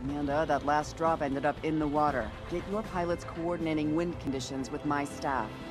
Amanda, that last drop ended up in the water. Get your pilots coordinating wind conditions with my staff.